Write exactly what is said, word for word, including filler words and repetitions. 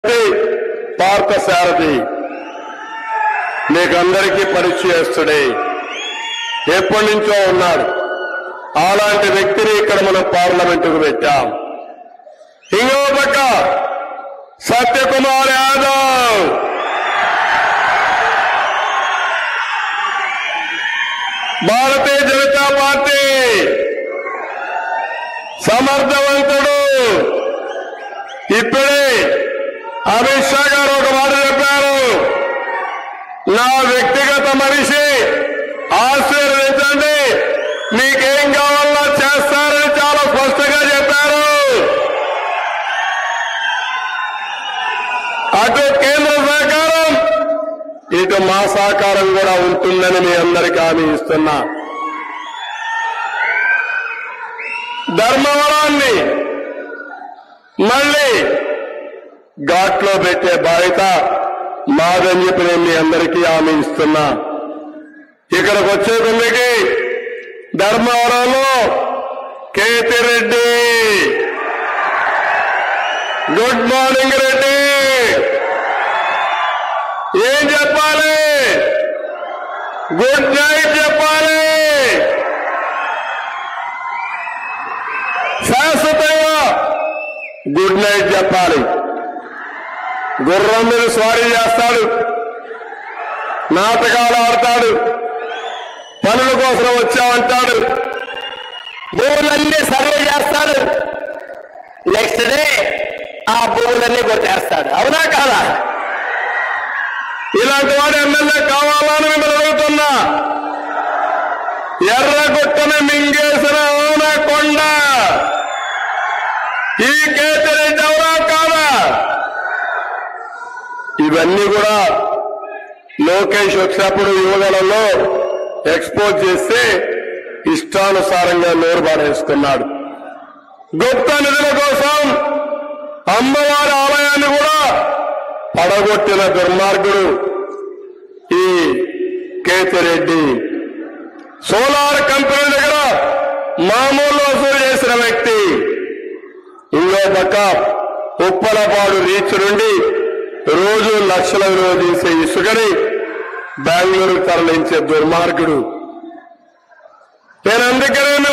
పార్థసారథి మీకందరికీ పరిచయస్తుడే, ఎప్పటి నుంచో ఉన్నాడు. అలాంటి వ్యక్తిని ఇక్కడ మనం పార్లమెంటుకు పెట్టాం. ఇంకో పక్క సత్యకుమార్ యాదవ్, భారతీయ జనతా పార్టీ సమర్థవంతుడు. ఇప్పుడే అమిత్ షా గారు ఒక మాట చెప్పారు, నా వ్యక్తిగత మనిషి, ఆశీర్వదించండి, మీకేం కావాలో చేస్తారని చాలా స్పష్టంగా చెప్పారు. అటు కేంద్ర సహకారం, ఇటు మా సహకారం కూడా ఉంటుందని మీ అందరికీ హామీ ఇస్తున్నా. ధర్మవరాన్ని మళ్లీ ఘాట్లో పెట్టే బాధ్యత మాదని చెప్పి నేను మీ అందరికీ హామీ ఇస్తున్నా. ఇక్కడికి వచ్చే కొందరికి ధర్మవరంలో కేతిరెడ్డి, గుడ్ మార్నింగ్ రెడ్డి, ఏం చెప్పాలి? గుడ్ నైట్ చెప్పాలి. శాశ్వతంగా గుడ్ నైట్ చెప్పాలి. గుర్రం మీద స్వారీ చేస్తాడు, నాటకాలు ఆడతాడు, పనుల కోసం వచ్చామంటాడు, భూములన్నీ సర్వే చేస్తాడు, నెక్స్ట్ డే ఆ భూములన్నీ కొట్టేస్తాడు. అవునా కాదా? ఇలాంటి వాడు ఎమ్మెల్యే కావాలని మిమ్మల్ని అడుగుతున్నా. ఎర్రగుట్టని మింగేసిన అవునా కొండ ఈ కేతిరెడ్డి అవునా కాదా? ఇవన్నీ కూడా లోకేష్ వచ్చినప్పుడు యువగలలో ఎక్స్పోజ్ చేస్తే ఇష్టానుసారంగా నోరు పాడేసుకున్నాడు. గుప్త నిధుల కోసం అమ్మవారి ఆలయాన్ని కూడా పడగొట్టిన దుర్మార్గుడు ఈ కేతిరెడ్డి. సోలార్ కంపెనీ దగ్గర మామూలు వసూలు చేసిన వ్యక్తి. ఇంకో పక్క ఉప్పలపాడు రీచ్ నుండి రోజు లక్షల విలువ తీసే ఇసుకని బెంగళూరు తరలించే దుర్మార్గుడు. నేను అందుకనే